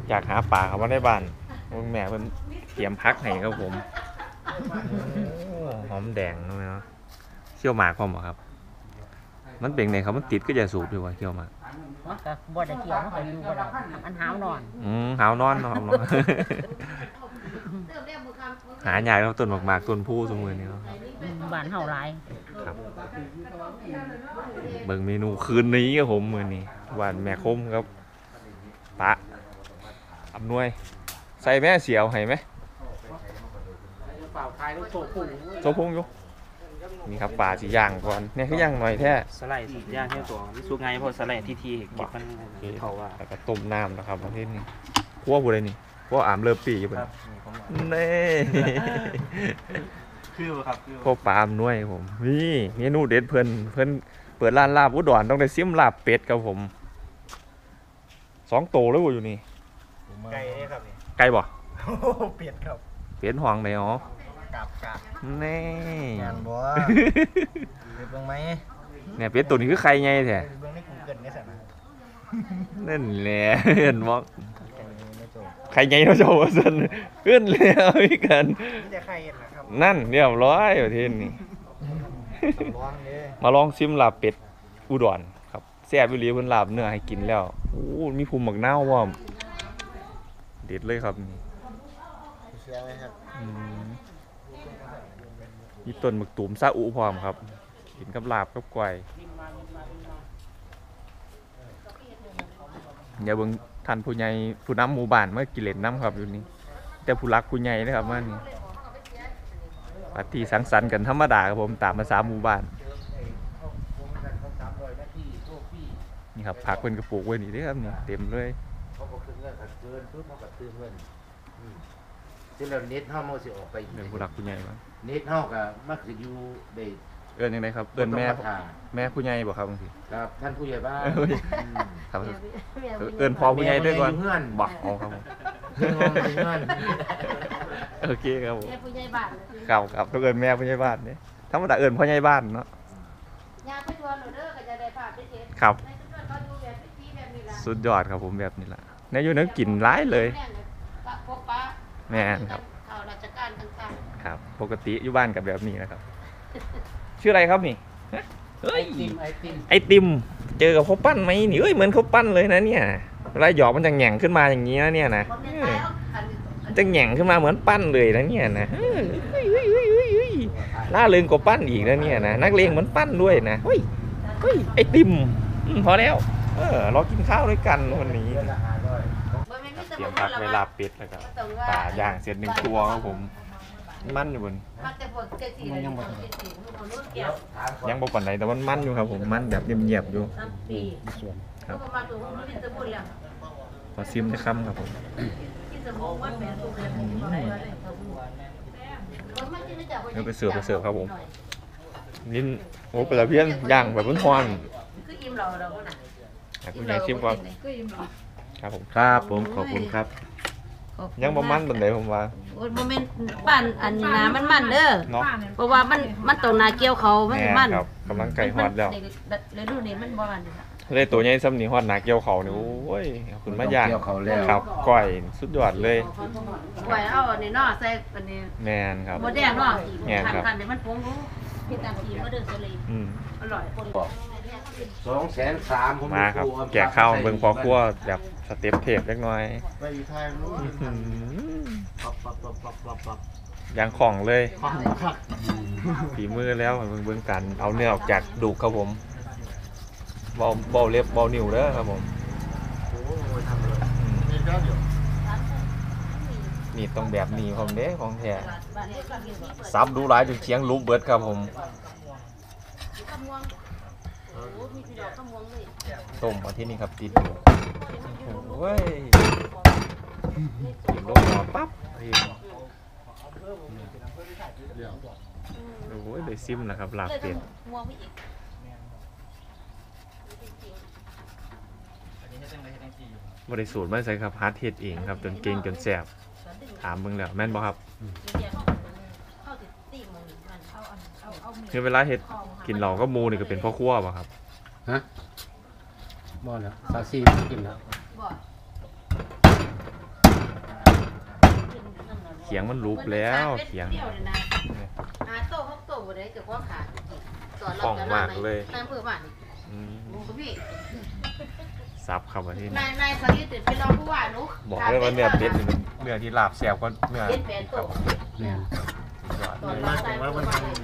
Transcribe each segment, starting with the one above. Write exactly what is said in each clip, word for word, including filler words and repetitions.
อยากหาปลาครับว่าได้บ้านแม่เพิ่นเตรียมพักให้ครับผมหอมแดงเนาะเชี่ยวหมากพร้อมบ่ครับมันเป็นไงครับมันติดก็จะสูบอยู่ว่าเชี่ยวหมากก็บ่ได้เกี่ยวมันก็อยู่บ่ได้มันหาวนอนอืมหาวนอนเนาะหายากแล้วต้นหมากๆต้นผู้สมมือนี่เนาะบ้านเฮาหลายครับเบิ่งเมนูคืนนี้ครับผมมื้อนี้หวานแม่คมครับปะอำนวยใส่แม่เสียวให้ไหมโซพุงอยู่นี่ครับปลาสีย่างก่อนเนี่ยคือย่างหน่อยแท้สไลด์ย่างเท่าตัวสุกไงเพราะสไลด์ที่ทีเก็บมันเขาว่าแล้วก็ต้มน้ำนะครับประเภทนี้คั่วบุไรนี่คั่วอ่ามเลิฟปีอยู่บนเน่คือครับพวกปลาอำนวยผมนี่เมนูเด็ดเพิ่นเพิ่นเปิดร้านลาบอุดรต้องได้ซิมลาบเป็ดครับผมสองโตแล้วอยู่นี่ไก่ครับนี่ไก่บ่เป็ดครับเป็ดห่องไหนอ๋อกับกับแน่งานบ่เป็ดเบิ่งไหมเนี่ยเป็ดตัวนี้คือไข่ไงแท้เบิ่งในกูเกิลนี่สินะนั่นแหละเห็นบ่ไข่ไงเราโจว่าซั่นขึ้นแล้วอีกกันจะไข่นะครับนั่นเรียบร้อยประเทศนี้มาลองซิมลาบเป็ดอุดรครับแซ่บอีหลีเพิ่นลาบเนื้อให้กินแล้วโอ้มีภูมิหมักนาวพร้อมเด็ดเลยครับนี่เชื่อไหมครับมีต้นหมึกตูมซาอุพร้อมครับกินกับลาบกับก๋วยอย่าเบิ่งท่านผู้ใหญ่ผู้นำหมู่บ้านมากินเล่นน้ำครับอยู่นี่แต่ผู้รักผู้ใหญ่นะครับมานี่ปาร์ตี้สังสรรค์กันธรรมดาครับผมตามภาษาหมู่บ้านนี่ครับผักเป็นกระปุกไว้นี่เด้อครับนี่เต็มเลยเขาบอกคือเงินเกินปุ๊บเขาก็ตื้อเงินที่เราเน็ตห้องมันสิออกไปเรื่องผู้รักผู้ใหญ่บ้างเน็ตห้องก็มักจะอยู่ในเอิ้นยังไงครับเอิ้นแม่แม่ผู้ใหญ่บ่ครับบางทีครับท่านผู้ใหญ่บ้านครับเอิ้นพ่อผู้ใหญ่ด้วยก่อนบักเอาครับเพื่อนเพื่อนโอเคครับผมแม่ผู้ใหญ่บ้านครับครับต้องเอิ้นแม่ผู้ใหญ่บ้านนี่ธรรมดาเอิ้นพ่อใหญ่บ้านเนาะยาไปชวนหนูเด้อก็จะได้ภาพได้เห็นครับสุดยอดครับผมแบบนี้ล่ะในอยู่นึกกินร้ายเลยแม่ครับข่าวราชการต่างๆครับปกติอยู่บ้านกับแบบนี้นะครับชื่ออะไรครับนี่เฮ้ยไอติมเจอกับข้าวปั้นไหมนี่เอ้ยเหมือนข้าวปั้นเลยนะเนี่ยเวลาหยอกมันจะแหง่งขึ้นมาอย่างนี้นะเนี่ยนะจะแหง่งขึ้นมาเหมือนปั้นเลยนะเนี่ยนะล่าเริงกว่าปั้นอีกนะเนี่ยนะนักเลงเหมือนปั้นด้วยนะเฮ้ยเฮ้ยไอติมพอแล้วเออเรากินข้าวด้วยกันวันนี้เตรียมผักเวลาเป็ดแล้วก็ปลาย่างเสร็จหนึ่งตัวครับผมมันอยู่บนยังบ่ปานใดแต่ว่ามันอยู่ครับผมมันแบบเงียบๆอยู่ครับพอซิมจะค่ำครับผมเดี๋ยวไปเสิร์ฟไปเสิร์ฟครับผมนี่โอ้เป็นละเพี้ยนย่างแบบร้อนๆคุณยายชิมก่อนครับผมครับผมขอบคุณครับยังบ่มันปานใดผมว่าโอ้ยโมเมนต์ปั้นอันนี้นะมันมันเด้อเนาะเพราะว่ามันมันตรงนาเกี่ยวเขามันมันครับกำลังไก่ฮอดแล้วเลยดูนี่มันบ่มันเลยตัวใหญ่ซ้ำนี่ฮอดนาเกี่ยวเขานี่โอ้ยขอบคุณมาย่างครับก้อยสุดยอดเลยก้อยเอาอันนี้เนาะใส่อันนี้แม่นครับบ่แดงเนาะแม่นครับคันๆเดี๋ยวมันปรุงพี่ตามทีบ่เด้อซะเลยอืมอร่อยสองแสนสามผมมาครับแกะข้าวเบิ่งพอครัวแบบสเต็ปเทปเล็กน้อยไปอยู่ไทยรู้ปับปับปับปับปับปับยังของเลยฝีมือแล้วเบิ่งเบิ่งกันเอาเนื้อออกจากดูกครับผมเบาเบาเล็บเบานิ้วเด้อครับผมนี่ต้องแบบนี้ผมเด้ของแท้ซับดูหลายจนเคียงลุกเบิดครับผมต้มมาที่นี่ครับติดอยู่โอ้ยกินลงหัวปั๊บโอ้ยได้ซิมนะครับลาบเป็ดบริสูตรไม่ใช่ครับฮาร์ดเฮ็ดเองครับจนเก่งจนแสบถามมึงแล้วแม่นบ่ครับคือเวลาเฮ็ดกินเหล่าก็มูนี่ก็เป็นพ่อครัวป่ะครับฮะบ่แล้วซาซีกินแล้วขียงมันลุกแล้วเขียงหาโต๊ะหกโต๊ะบ่ได้เจ้าของขาตัวเราป่องจะมากเลยนายอำเภอบ้านนี่อืมคุณพี่ซับครับวันที่นานี่ยนายสาธิตเป็นรองผู้ว่าหนูบอกเลยว่าเนื้อเป็ดนี่มันเนื้อที่ลาบแซ่บกว่าเนื้อเป็ดแปดโต๊ะเนี่ยยอดตัวเราใส่มาวันนี้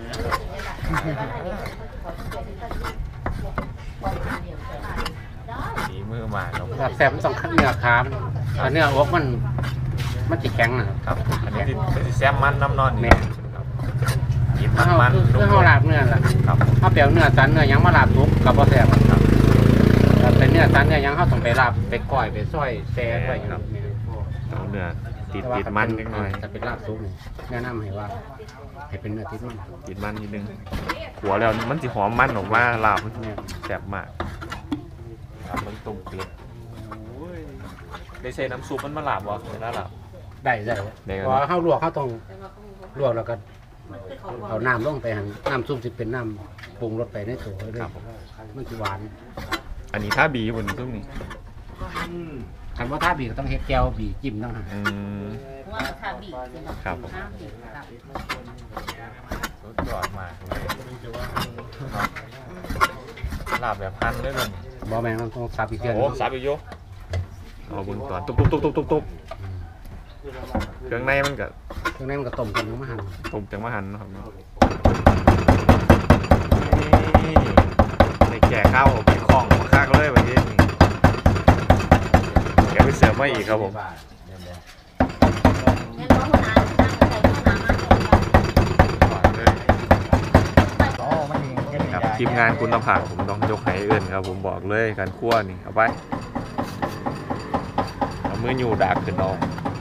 ได้สีมือมาครับแบบแซ่บมันต้องเนื้อขามันถ้าเนื้ออกมันมันจะแข็งนะครับอันนี้ที่ที่แซ่บมันน้ำนอนนี่ครับกินถ้ามันเฮามันคือเฮาลาบเนื้อล่ะครับถ้าเปรียวเนื้อสันเนื้อหยังมาลาบทุกกับบ่แซ่บครับถ้าเป็นเนื้อสันเนื้อหยังเฮาต้องไปลาบไปก้อยไปซอยแซ่ไว้ครับเอาเนื้อติดติดมันนิดหน่อยถ้าเป็นลาบซุปนี่แนะนำให้ว่าให้เป็นเนื้อติดมันติดมันนิดนึงหัวแล้วมันสิหอมมันออกมาลาบมันแซ่บมากลาบมันต้มเป็ดโอ้ยได้ใส่น้ำซุปมันมาลาบวะเวลาลาบได้ได้ได้ครับเพอเฮาลวกเฮาต้องลวกแล้วก็เอาน้ำลงไปหั่นน้ำซุปสิเป็นน้ำปรุงรสไปในตัวเลยมันสิหวานอันนี้ท่าบีบนซุปนี่คันว่าถ้าบีก็ต้องเฮ็ดแก้วบีจิ้มต้องหั่นอืมว่าทาบีครับผมน้ำบีครับสุดยอดมากเลยลาบแบบพันเลยเลยบ่แม่นมันต้องสับอีกเทื่อโอ้นึงสับอีกโยเอาเบนตอนตุ๊บตุ๊บตุ๊บตุ๊บตุ๊บตุ๊บเครื่องในมันก็เครื่องในมันก็ต้มกันมาหั่นต้มจังมาหันเนาะครับเนาะนี่ในแก่ข้าวไปคล้องมาคักเลยวันนี้นี่แกไปเสิร์ฟมาอีกครับผมงั้นว่าหัวหน้านั่งใส่ข้าวหน้ามาครับทีมงานคุณภาพผมต้องยกให้เอื่นครับผมบอกเลยการคั่วนี่เอาไปเอามืออยู่ดากขึ้นน้อง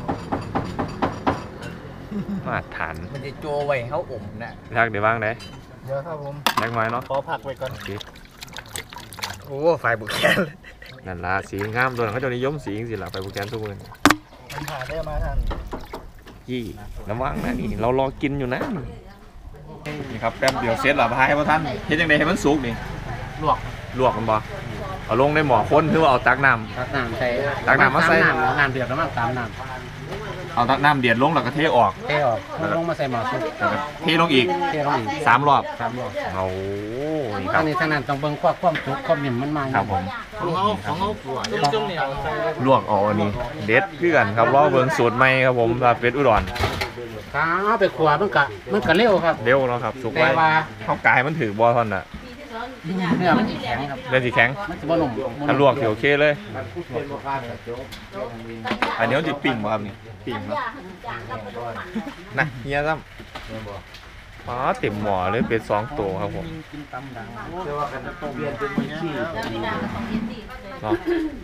มาตรฐานมันจะโจไว้ให้เขาอมนะทักเดี๋ยวบ้างได้เดี๋ยวครับผมยักน้อยเนาะขอพักไว้ก่อนโอเคโอ้ไฟบุกแคนนั่นละสีงามโดนเขาจะนิยมสีสิล่ะไปโปรแกรมทุกมือมันผ่านได้มาทันยี่ระวังนะนี่เรารอกินอยู่นะนี่ครับแป๊บเดียวเสร็จแล้วพายให้พ่อท่านเฮ็ดยังไงให้มันสุกนี่ลวกลวกมันบ่เอาลงในหม้อข้นหรือว่าเอาตักน้ำตักน้ำใส่ตักน้ำมาใส่น้ำน้ำเดือดแล้วมันตามน้เอาตักน้ำเดือดลงแล้วก็เทออกำเทออกมันลงมาใส่หม้อซุปแล้วก็เทลงอีกเทลงอีกสามรอบสามรอบเอานี่คทารับงนี้ทางนั้นต้องเบิ่งความความสุกความนิ่มมันมาครับผมของเขาของเขาปวดจุ่มเหนียวใส่ลวกเอาอันนี้เด็ดคือกันครับรอเบิ่งสูตรใหม่ครับผมลาบเป็ดอุดรถ้าเอาไปขัวมันก็มันก็เร็วครับเร็วเนาะครับสุกแต่ไว้ว่าเข้ากายมันถือบ่ท่อนน่ะเนื้อมันสิแข็งครับเล่นสิแข็งมันสิบ่นุ่มถ้าลวกสิโอเคเลยเป็นโมฆะแต่โจ๊กอันนี้มันสิปิ้งบ่ครับนี่ปิ้งเนาะนะเฮียซ้ำอ๋อเต็มหม้อเลยเป็ดสองตัวครับผมกินตำดังเรียกว่ากันเปลี่ยนเป็นวิธีเนาะ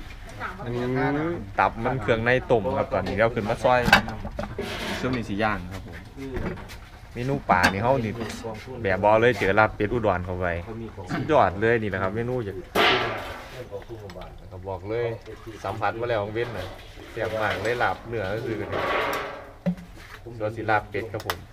ตับมันเครื่องในต้มครับตอนนี้เราขึ้นมาซอยซึ่งมีสีย่างครับผมเมนูป่านี่เฮานี่แบบบอเลยเจอลาบเป็ดอุดรเข้าไปสุดยอดเลยนี่แหละครับเมนูอย่างก็บอกเลยสัมผัสมาแล้วของเว้นน่ะเสียบมากเลยลาบเนื้อก็คือส่วนสิลาบเป็ดครับผม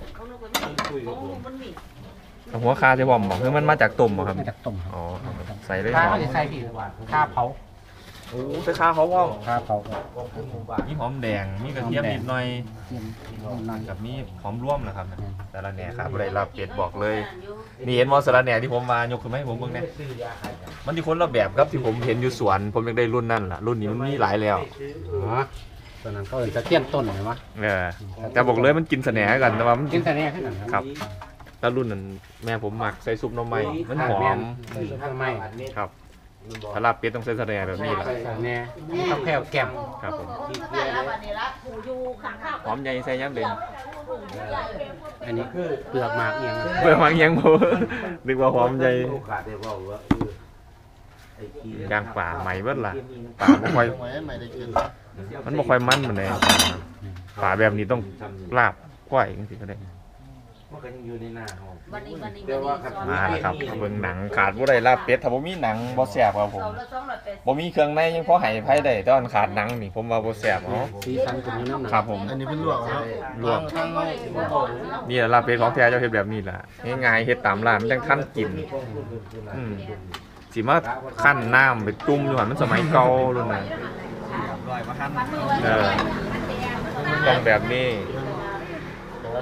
เอาหัวคาใช่บ่บอกคือมันมาจากต้มบ่ครับมาจากต้มครับอ๋อใส่เลยข้าหอเขามจะใส่พี่ข้าเผาโอ้ใส่ข้าเขาว่าข้าเผาครับมีหอมแดงมีกระเทียมนิดหน่อยเทียมนั่นกับมีหอมร่วมนะครับสาระแหน่ครับอะไรลาบเป็ดบอกเลย นี่เห็นมอสาระแหน่ที่ผมมายกขึ้นมาให้ผมเบิ่งเนี่ยมันที่คนละแบบครับที่ผมเห็นอยู่สวนผมอยากได้รุ่นนั่นล่ะรุ่นนี้มันมีหลายแล้วอ๋อตอนนั้นเขาเห็นตะเทียนต้นเห็นไหมเออแต่บอกเลยมันกินเสน่ห์กันแต่ว่ามันกินแต่เนี่ยขึ้นกันครับแล้วรุ่นนั้นแม่ผมหมักใส่ซุปหน้ำไม้มันหอมข้างในครับถ้าลาบเป็ดต้องใส่เสน่ห์แบบนี้แหละใส่เนี่ยข้าวแคบแก้มครับผมแล้ววันนี้ละผูอยู่ข้างข้าวหอมใหญ่ใส่ย่ำเด่นอันนี้เปลือกหมากเอียงเบื่อมังยังบ่นึกว่าหอมใหญ่โอกาสได้ว่าว่าไอ้ขี้กลางป่าใหม่เบิดล่ะป่าบ่ค่อยไว้ไม่ได้กินมันบ่ค่อยมันปานใดป่าแบบนี้ต้องลาบก้อยจังซี่ก็ได้มันก็ยังอยู่ในหน้าห้องวันนี้วันนี้แต่ว่าครับมาแล้วครับเบิ่งหนังขาดบ่ได้ลาบเป็ดถ้าบ่มีหนังบ่แซ่บครับผมเราละสองร้อยแปดสิบบ่มีเครื่องในยังพอให้ไผได้แต่ว่าขาดหนังนี่ผมว่าบ่แซ่บเนาะสีสันเป็นน้ำหนักครับผมอันนี้เป็นลวกครับลวกทั้งนี่แหละลาบเป็ดของแท้เจ้าเฮ็ดแบบนี้ล่ะง่ายๆเฮ็ดตามร้านมันจังทันกินอืมสิมาคั่นน้ำไปจุ่มอยู่หั่นมันสมัยเก่ารุ่นน่ะลอยมาหั่นเออต้องแบบนี้เ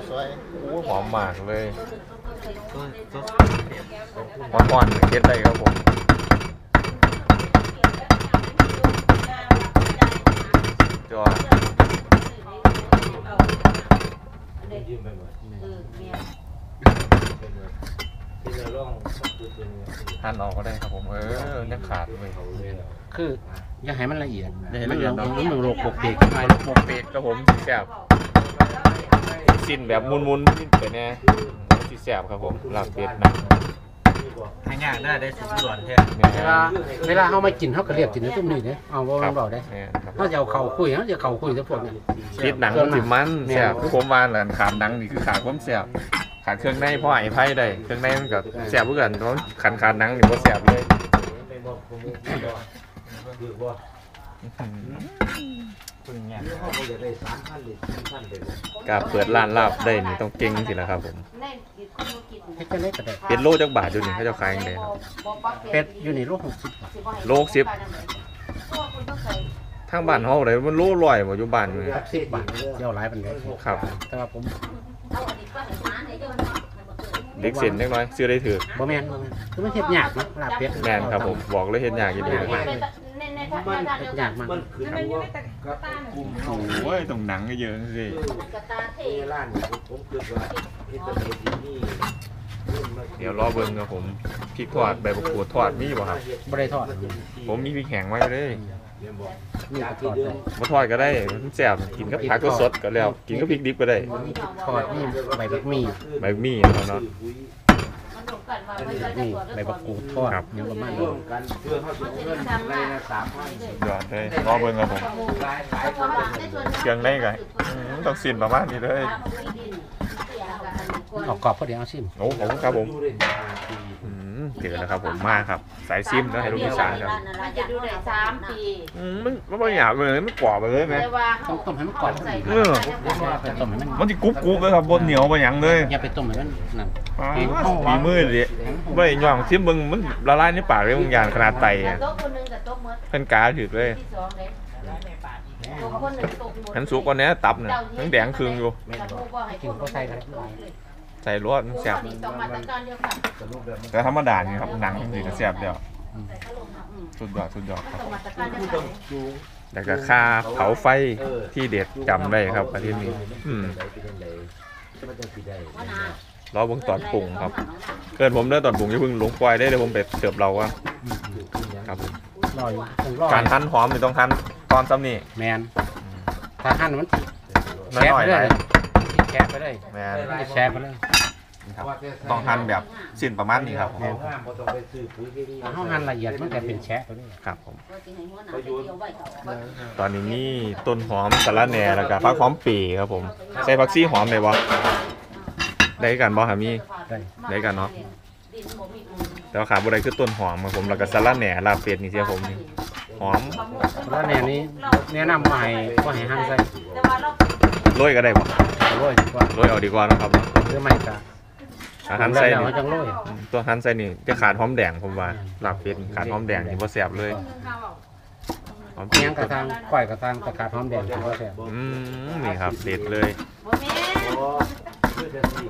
ซอยโอ้หอมมากเลยอ่อนๆเก็ดได้ครับผมจอยืมไปหมดเออเมียเป็นหมดที่เราล่องก็คือเป็นหั่นออกก็ได้ครับผมเออเนี่ยขาดเลยเขาเลยคืออย่าให้มันละเอียดอย่าให้ละเอียดเนอะมันมันโรคปกปิดไงหมกเป็ดครับผมสีแสบสิ้นแบบมุนๆนิดไปแน่สีแสบครับผมลาบเป็ดนะทางยากได้ได้สุดส่วนแท้แม่เวลาเวลาเขามากินเขาก็เรียกกินในตุ้มนี่เนี่ยเอาว่าครัมันบอกได้แม่ครับเขาจะเอาเข่าคุยเขาจะเข่าคุยทั้งพวกเนี่ยติดหนังสิมันแสบคือผมว่าแหละขาดหนังนี่คือขาดความแสบขาดเครื่องในพ่อไอ้ไผ่ได้เครื่องในมันก็แสบเพื่อนเพราะขาดขาดหนังนี่ก็แสบเลยไม่บอกผมไม่บอกคือว่าคุณเนี่ยเรื่องเขาจะได้สามพันหรือสี่พันเลยกาเปิดร้านลาบได้นี่ต้องเก่งสินะครับผมแน่กินคนบ่กินเฮ็ดจะเล็กก็ได้เป็ดโลจักบาทอยู่นี่เขาจะขายยังไงครับเป็ดอยู่ในโลหกสิบบาทโลสิบ ทางบ้านเฮาเลยมันโลร้อยบ่อยู่บ้านอยู่นี่หกสิบบาทเจ้าหลายปันไดครับแต่ว่าผมเด็กเส้นเล็กน้อยซื้อได้ถือบ่แม่นบ่แม่นคือมันเฮ็ดยากเนาะลาบเป็ดแม่นครับผมบอกเลยเฮ็ดยากอยู่ดียากมากเลยเฮ็ดยากมากมันคือทางว่ากับกลุ่มโอ้ยต้องหนังเยอะๆสิเอร้านผมคือว่าที่ตะเกียบนี่เดี๋ยวรอเบิ่งครับผมพริกทอดใบมะกรูดทอดมีบ่ครับบ่ได้ทอดผมมีพริกแห้งไว้เลยนี่ก็ทอดได้บ่ทอดก็ได้มันแซ่บกินกับผักสดๆก็แล้ว กินกับพริกดิบก็ได้ทอดนี่ใบบักมี่ใบมี่นะครับเนาะนี่ใบบักกูดทอดยังประมาณร่นี้วมกันเพื่อเขาจะเงินรายละสามพันยอดเลยรอเบิ่งครับผมรายขายเครื่องในก็อืมต้องสิ้นประมาณนี้เลยออกกรอบก็เดี๋ยวเอาซิมโอ้ขอบคุณครับผมอืมเจอแล้วครับผมมาครับสายซิมนะให้ลูกอีสานครับมันจะดูได้สามปีอืมมันมันบ่หยาบเลยมันกรอบไปเลยไหมแต่ว่าต้องต้มให้มันกรอบเอออย่าไปต้มให้มันมันสิกรุบกรุบเลยครับบนเหนียวบ่หยังเลยอย่าไปต้มให้มันนั่นอ๋อฝีมือดิบ่ได้ย่องซิมเบิ่งมันละลายในปากเลยบางอย่างขนาดไตอะโต๊ะคนนึงกับโต๊ะเมื่อเพิ่นกาถึกเลยที่สองเลยโต๊ะคนนึงโต๊ะหมดหันสุกกว่านี้ตับน่ะยังแดงครึ่งอยู่กินก็ใส่กันใส่รวดมันแซ่บต้องมาตรการเดียวกันแต่ธรรมดานี่ครับหนังมันสิก็แซ่บแล้วสุดยอดสุดยอดครับต้องมาตรการเดียวกันแล้วก็ค่าเผาไฟที่เด็ดจำได้ครับประเทศนี้อืมมันจะสิได้รอเบิ่งตอนปรุงครับเกินผมเด้อตอนปรุงอย่าเพิ่งลงปล่อยได้เดี๋ยวผมไปเสิร์ฟเราว่าครับผมรออยู่คงรอการหั่นหอมนี่ต้องหั่นตอนซ้ำนี่แมนถ้าหั่นมันน้อยๆเลเลยยแชะไปเลยแม่นแชะไปเลยครับต้องหั่นแบบสิ้นประมาณนี้ครับห้องห้ามบ่ต้องไปซื้อปุ๋ยเคมีถ้าหั่นละเอียดมันจะเป็นแชะไปเลยครับผมประโยชน์ตอนนี้มีต้นหอมสะระแหน่แล้วก็ผักหอมปีครับผมใส่ผักชีหอมได้บ่ได้กันบ่ครับมีได้ได้กันเนาะแต่ว่าขาดบ่ได้คือต้นหอมครับผมแล้วก็สะระแหน่ลาบเป็ดนี่เสียผมนี่หอมแล้วเนี่ยนี้แนะนำว่าให้ว่าให้หั่นใส่โรยก็ได้บ่โรยดีกว่าโรยเอาดีกว่าเนาะครับเนาะหรือไม่ก็อาหารใส่แล้วนี่จังโรยอืมตัวหั่นใส่นี่จะขาดหอมแดงผมว่าลาบเป็ดนี่ขาดหอมแดงนี่บ่แซ่บเลยหอมเลี้ยงกระทางก้อยกระทางตะขาดหอมแดงถือว่าแซ่บอืมนี่ครับเด็ดเลยบ่แม่คือจะสิ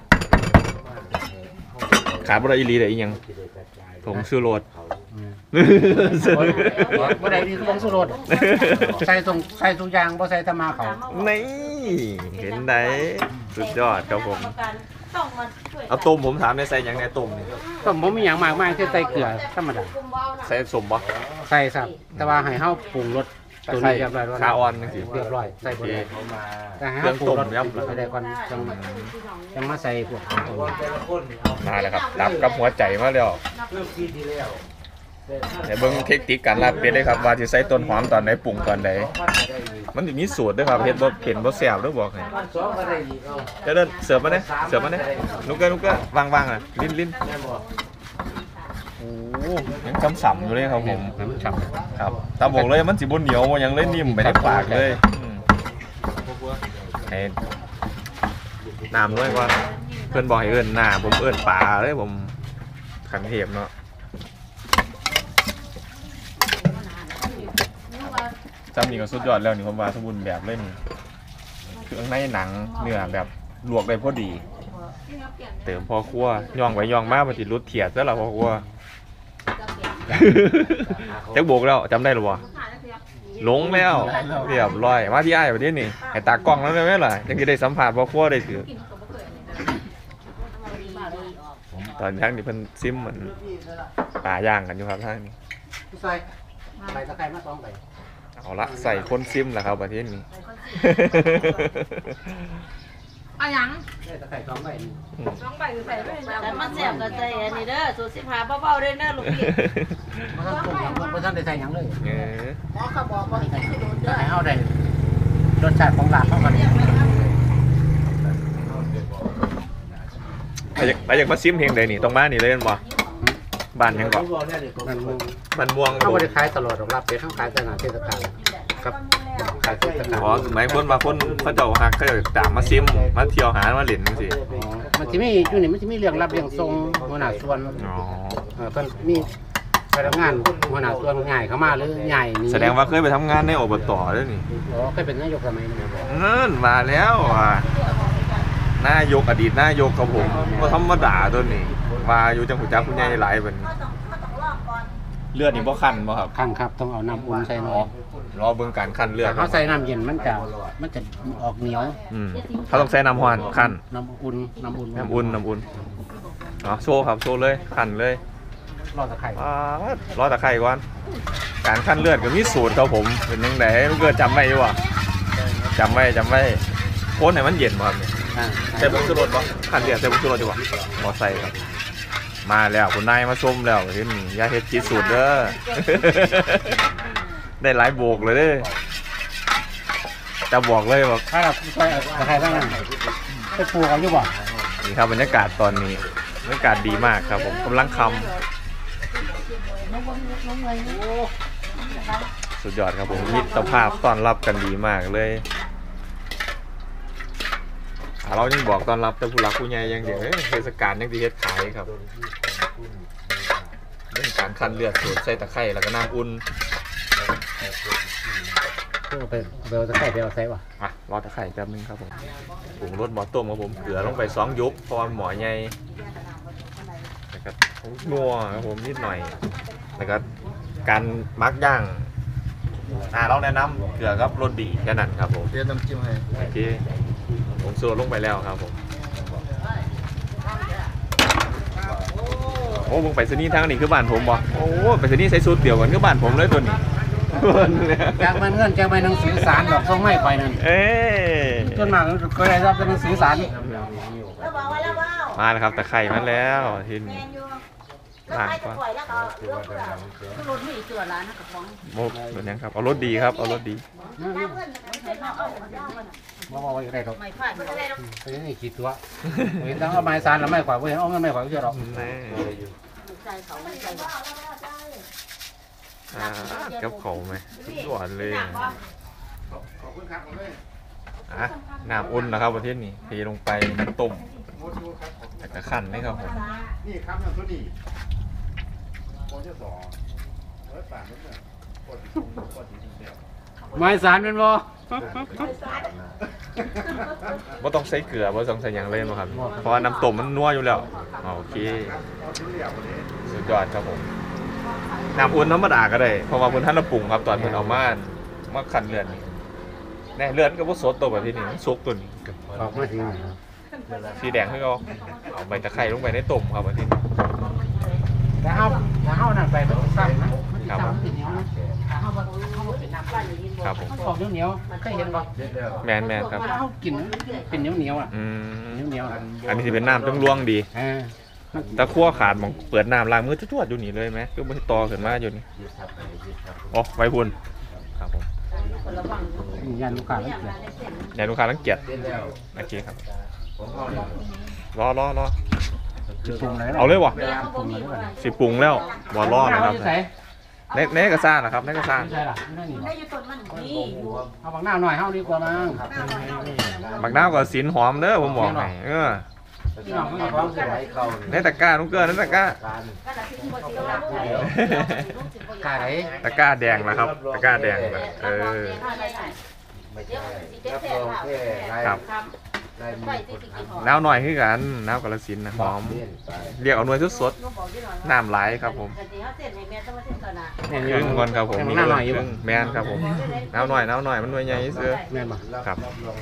ขาดบ่ได้อีหลีได้อีหยังผงชูรสอืมบ่ได้ดีคือผงชูรสใส่ตรงใส่ทุกอย่างบ่ใส่แตะมาเขานี่เห็นได้สุดยอดครับผมต้องมาช่วยเอาต้มผมถามในใส่หยังในต้มนี่ต้มบ่มีหยังมากมายคือใส่เกลือธรรมดาใส่สมบ่ใส่ซับแต่ว่าให้เฮาปรุงรสตัวนี้เรียบร้อยแล้วขาอ่อนจังซี่เรียบร้อยใส่บ่ได้เขามาแต่ให้เฮาปรุงรสไปได้ก่อนจังจังมาใส่พวกของตัวว่านี้แต่ละคนเอามาแล้วครับตับกับหัวใจมาแล้วเพื่อปีที่แล้วเดี๋ยวเบิ่งเทคนิคการลาบเป็ดเลยครับว่าสิใส่ต้นหอมตอนไหนปรุงตอนใดพันก็ได้อีกมันสิมีสูตรเด้วยครับเฮ็ดบ่เป็นบ่แซ่บเด้อบอกให้พันสองก็ได้อีกเอาเดี๋ยวเดินเสิร์ฟมาเด้เสิร์ฟมาเด้ลูกเกอลูกเกอวางๆอ่ะลิ้นลิ้นแม่บอกโอ้ยังจำๆอยู่เลยครับผมให้มันฉ่ำครับตาบอกเลยมันสิบ่เหนียวบ่หยังเลยนิ่มไปในปากเลยอืมให้น้ำด้วยว่าเพิ่นบอกให้เอิ้นหน้าผมเอิ้นปลาเลยผมขันเทพเนาะจำนี่ก็สุดยอดแล้วนี่ผมว่าสมบูรณ์แบบเลยนี่เครื่องในหนังเนื้อแบบลวกได้พอดี เติมพอครัวย่องไปย่องมามันติรุดเถียดซะแล้วพอครัว จักโบกแล้วจำได้หรือวะหลงแล้วเรียบร้อยมาที่ไอ้ประเทศนี่ไอ้ตากล้องแล้วได้ไหมล่ะยังจะได้สัมผัสพอครัวได้ถือตอนย่างนี่เพิ่นซิมเหมือนปลาย่างกันอยู่ครับท่านนี่ใส่ใส่ตะไคร้มาสองใบเอาละใส่คนซิมแหละครับประเทศนี้เอาหยังใส่ตะไคร้สองใบนี่สองใบคือใส่ไปแต่มันแซ่บก็ใส่อันนี้เด้อสูตรสิบห้าเบาๆเด้อเด้อลูกพี่มันต้องปรุงยังบ่ทันได้ใส่หยังเลยเออหมอเขาบอกว่าให้ใส่โดนจะเด้อให้เฮาได้รสชาติของลาบเฮากันไปอยากไปอยากมาซิมเพลงใดนี่ตรงบ้านนี่เลยกันบ่บ้านยังก่อนมันม่วงบ้านม่วงเฮาบ่ได้ขายตลอดหรอกลาบเป็ดเฮาขายแต่หน้าเทศกาลกับขายเทศกาลอ๋อสมัยคนมาคนเขาเจ้าฮักเขาเจ้าตามมาซิมมาเที่ยวหามาเล่นจังซี่อ๋อมันสิมีอยู่นี่มันสิมีเรื่องรับเรื่องส่งหัวหน้าส่วนอ๋อเออเพิ่นมีพนักงานหัวหน้าส่วนใหญ่เข้ามาหรือใหญ่นี่แสดงว่าเคยไปทำงานในอบตด้วยนี่อ๋อเคยเป็นนายกสมัยนั้นบ่เงินมาแล้วอ่ะนายกอดีตนายกครับผมก็ธรรมดาตัวนี้มาอยู่จังหูจักผู้ใหญ่หลายเป็นเลือดนี่บ่คันบ่ครับขั้นครับต้องเอาน้ำอุ่นใส่หน่อยรอเบิ่งการคันเลือดถ้าเขาใส่น้ำเย็นมันจะมันจะออกเหนียวอืมเขาต้องใส่น้ำร้อนคันน้ำอุ่นน้ำอุ่นน้ำอุ่นน้ำอุ่นเนาะโชว์ครับโชว์เลยคันเลยรอตะไคร้อ่ารอตะไคร้ก่อนการคันเลือดก็มีสูตรครับผมเป็นยังไงลูกเกิดจำไว้อยู่บ่จำไว้จำไว้โค้นให้มันเย็นบ่ครับเนี่ยอ่าใส่ผงชูรสบ่คันเลือดใส่ผงชูรสดีกว่าบ่ใส่ครับมาแล้วคุณนายมาชมแล้วที่นี่อย่าเฮ็ดผิดสูตรเด้อ ได้หลายโบกเลยเด้อจะบอกเลยว่าถ้าเราใส่ตะไคร้บ้างนะไปปลูกเอาอยู่บ่นี่ครับบรรยากาศตอนนี้บรรยากาศดีมากครับผมกำลังคำสุดยอดครับผมมิตรภาพต้อนรับกันดีมากเลยอ่าเรายังบอกต้อนรับแต่ผู้หลักผู้ใหญ่อยังเดี๋ยวเอ้ยเทศกาลยังดีเฮ็ดขายครับเรื่องการคั้นเลือดสูตรใส่ตะไคร้แล้วก็น้ำอุ่นเอาไปเอาไปเอาตะไคร้ไปเอาใส่บ่อ่ะรอตะไคร้แป๊บนึงครับผมปรุงรสหมอต้มครับผมเกลือลงไปสองยุบเพราะว่าหมอใหญ่แล้วก็นัวครับผมนิดหน่อยแล้วก็การมักย่างอ่าเราแนะนำเกลือกับรสดีแค่นั้นครับผมเดี๋ยวน้ำจิ้มให้โอเคผมสูตรลงไปแล้วครับผมโอ้มึงไปสนี่ทางนี้คือบ้านผมบ่โอ้ไปสนี่ใส่สูตรเดียวกันคือบ้านผมเลยตัวนี้จากมันเงินจากมันหนังสือสารดอกทรงไม้ข่อยนั่นเอ้ยส่วนมากเคยได้รับเป็นหนังสือสารมาแล้วครับตะไคร้มาแล้วทีนี้ล้างก่อนรถมีอีกตัวร้านนะกับของโมกเหมือนยังครับเอารสดีครับเอารสดีบ่บ่ไว้ได้ดอกไม่พลาดไม่ได้ไปนี่กี่ตัวเห็นทั้งเอาไม้สารแล้วไม้ข่อยบ่เห็นเอาเงินไม้ข่อยเยอะหรอกแน่ใจเขาใจอ่ากับเขาไหมสุดยอดเลยอ่ะน้ำอุ่นนะครับประเทศนี้เทลงไปน้ำต้มแต่กระขันนี่ครับผมนี่ครับน้ำทุนี่โคจะสองเออป่านนั้นเนี่ยปวดที่ตรงปวดที่ตรงเดียวไม้สารเป็นบ่ว่าต้องใส่เกลือว่าต้องใส่หยังเลยมั้งครับเพราะว่าน้ำต้มมันนัวอยู่แล้วอ่าโอเคสุดยอดครับผมน้ำอุ่นธรรมดาก็ได้เพราะว่าเพิ่นท่านเราปรุงครับตอนเพิ่นเอามามาขันเลือดนี่แน่เลือดก็บ่สดตัวแบบนี้นี่มันสุกตัวนี้ออกมาถึงไหนสีแดงให้เขาเอาใบตะไคร้ลงไปในต้มครับอันนี้แต่เฮาถ้าเฮานั่นไปมันซ้ำนะมันซ้ำมันเหนียวนะถ้าเฮาบ่เฮาบ่เป็นน้ำปั้นครับผมมันออกเหนียวๆเคยเห็นบ่แมนแมนครับถ้าเฮากินเป็นเหนียวๆอ่ะอืมเหนียวๆอ่ะอันนี้สิเป็นน้ำต้องล่วงดีเออแตะคั่วขาดมองเปิดน้ำล้างมือจวดๆอยู่นี่เลยไหมก็ไม่ต่อขึ้นมาอยู่นี่โอ้ไว้พุ่นครับผมยันลูกค้าแล้วเกลียดอย่าลูกค้ารังเกียจโอเคครับรอรอรอสิปรุงอะไรเอาเลยวะปรุงอะไรด้วยสิปรุงแล้วบอรอนะครับใส่เนเนกระซ่านะครับเนกระซ่าใส่ล่ะไม่ได้นี่ได้อยู่ต้นมันนี่อยู่เอาบางหน้าหน่อยเฮาดีกว่ามั้งบักน้าวกับสินหอมเด้อผมบอกให้เออพี่น้องมันร้องเสียในตะกร้าลุงเกลือในตะกร้ากาไหนตะกร้าแดงนะครับตะกร้าแดงนะเออไม่ใช่รับรองแค่ไรครับรน้าวหน่อยคือกันน้าวกาฬสินธุ์นะหอมเรียกเอาหน่วยสดๆน้ำไหลครับผมครึ่งก่อนครับผมมีครึ่งแมนครับผมน้าวหน่อยน้าวหน่อยมันหน่วยใหญ่ซื้อแม่นบ่ครับ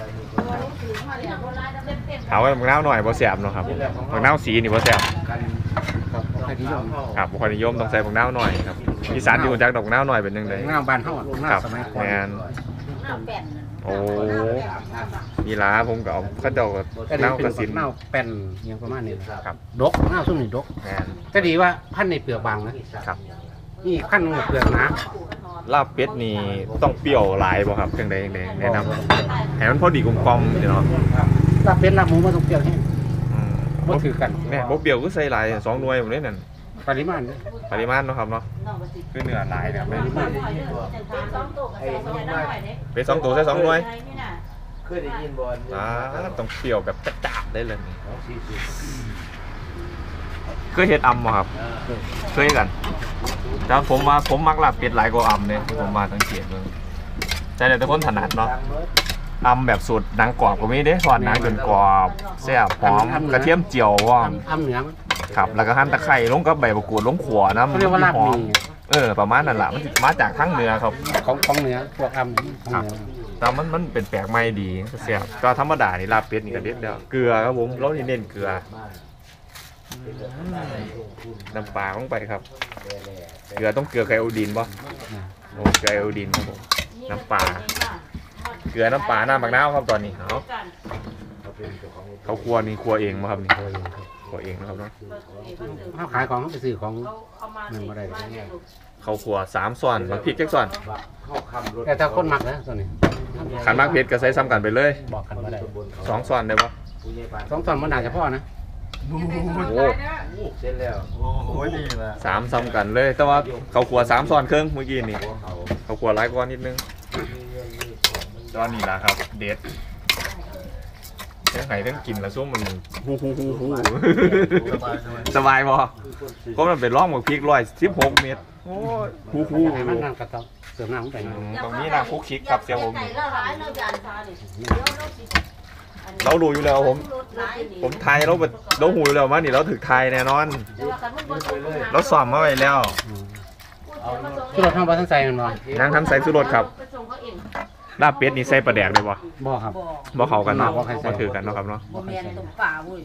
เอาไว้บางน้าวหน่อยบ่แซ่บเนาะครับบางน้าวสีนี่บ่แซ่บครับใครที่ยอมครับบ่ค่อยนิยมต้องใส่บางน้าวหน่อยครับอีสานอยู่จากดอกน้าวหน่อยเป็นจังได๋งามบ้านเฮาลงหน้าครับสมัยก่อนแม่นโอ้นี่ล่ะผมก็เอาเขาเจ้าก็แต่นี่น้าวเป็นกสินเน่าแป้นอยังประมาณนี้ครับดกหน้าซุ่มนี่ดกแม่นแต่ดีว่าพันในเปลือกบางนะครับ นี่พันเปลือกหนาลาบเป็ดนี่ต้องเปรี้ยวหลายบ่ครับจังไดจังไดแนะนำให้มันพอดีกลมๆเนาะลาบเป็ดลาบหมูมาต้องเปลือกแห้งอืมบ่ถือกันแม่บ่เปรี้ยวคือใส่หลายสองหน่วยผมนี่นั่นปริมาณเด้อปริมาณเนาะครับเนาะคือเนื้อหลายเนี่ยแม่นเป็ดสองตัวใส่สองหน่วยเคยได้ยินบอลอ่าต้องเปรี้ยวแบบจัดๆได้เลยนี่เคยเฮ็ดอำบ่ครับเคยกันแต่ผมว่าผมมักลาบเป็ดหลายกว่าอำเนี่ยที่ผมมาสังเกตเบิ่งแต่แต่คนถนัดเนาะอำแบบสูตรหนังกรอบก็มีเด้ทอดหนังจนกรอบแซ่บหอมกระเทียมเจียวว่าอ้ำอ้ำเหนือมันครับแล้วก็หั่นตะไคร้ลงกับใบมะกรูดลงขัวน้ำเขาเรียกว่าลาบหหอมี่มเออประมาณนั้นแหละมันสิมาจากทั้งเหนือครับของของเหนือพวกอ้ำนี่ของเหนือแต่มันมันเป็นแปลกใหม่ดีแซ่บก็ธรรมดานี่ลาบเป็ดนี่ก็เด็ดแล้วเกลือครับผมเราที่เน้นเกลือน้ำปลาลงไปครับเกลือต้องเกลือไคโอดีนป่ะโอ้เกลือไคโอดีนครับผมน้ำปลาเกลือน้ำปลาน้ำมะนาวครับตอนนี้เอาเขาครัวนี่ครัวเองมาครับนี่ครัวเองนะครับเนาะเขาขายของเขาไปซื้อของมันบ่ได้เขาครัวสามส่วนบักพริกจักส่วนแต่ถ้าคนมักนะตัวนี้ขันมากเผ็ดก็ใส่ซ้ำกันไปเลยบอกกันบ่ได้สองส่วนได้ปะสองตอนมันน่าจะพอนะโอ้เสร็จแล้วโอ้โหนี่แหละสามซ้ำกันเลย แต่ว่าเขาครัวสามส่วนครึ่งเมื่อกี้นี่เขาครัวร้ายกว่านิดนึงตอนนี้ล่ะครับ เด็ดเรื่องไหนเรื่องกินแล้วซุ่มมันฮู้ฮู้ฮู้ฮู้สบายบ่ก็มันเป็นร่องหมกพริกร้อยสิบหกเม็ดโอ้ยฮู้ฮู้ให้มันนั่งกระต๊อบเสริมน้ำลงไปหน่อยตรงนี้นะคุกคิกครับเสียผมเราดูอยู่แล้วผม ผมไทยเราแบบเราหูอยู่แล้วมานี่เราถึกไทยแน่นอนเราสอบมาไว้แล้วคือเราทำปลาทั้งใจมันบ่นางทำใส่สุรสครับลาบเป็ดนี่ใส่ปลาแดกเลยบ่บ่ครับบ่เข้ากันเนาะบ่ใครใส่บ่ถือกันเนาะครับเนาะบ่แม่นตรงป่าเว้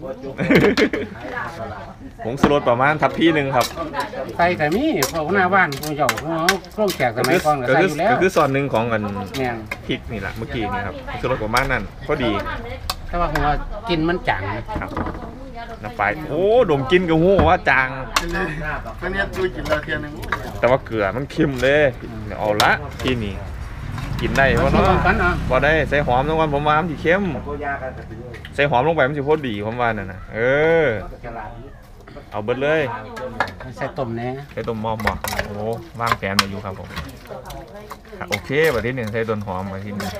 ยผงสุรสประมาณทัพพี่หนึ่งครับใส่แต่มีเพราะหน้าบ้านพวกเจ้าพวกเขาเครื่องแขกสก็มัคืยอก่อนก็ก็ใส่คืออยู่แล้วก็คือส่วนหนึ่งของกันแม่นพริกนี่แหละเมื่อกี้นี่ครับผงสุรสประมาณนั้นก็ดีแต่ว่าผมว่ากินมันจังครับน้ำปลาโอ้ดมกินก็หู้ว่าจางก็เนี่ยดูกินเราเทียนนึงแต่ว่าเกลือมันเค็มเลยเอาละที่นี่กินได้เพเพราะราะว่าเนาะกันเนาะบ่ได้ใส่หอมทั้งวันผมว่ามันสิเค็มโคยากันกับถึงใส่หอมลงไปมันสิโคตรดีผมว่านั่นน่ะเออเอาเบิดเลยใส่ต้มแหน่ใส่ต้มหม้อหม้อโอ้วางแผนมาอยู่ครับผมโอเคบัดนี้เนี่ยใส่ต้นหอมมาที่นี่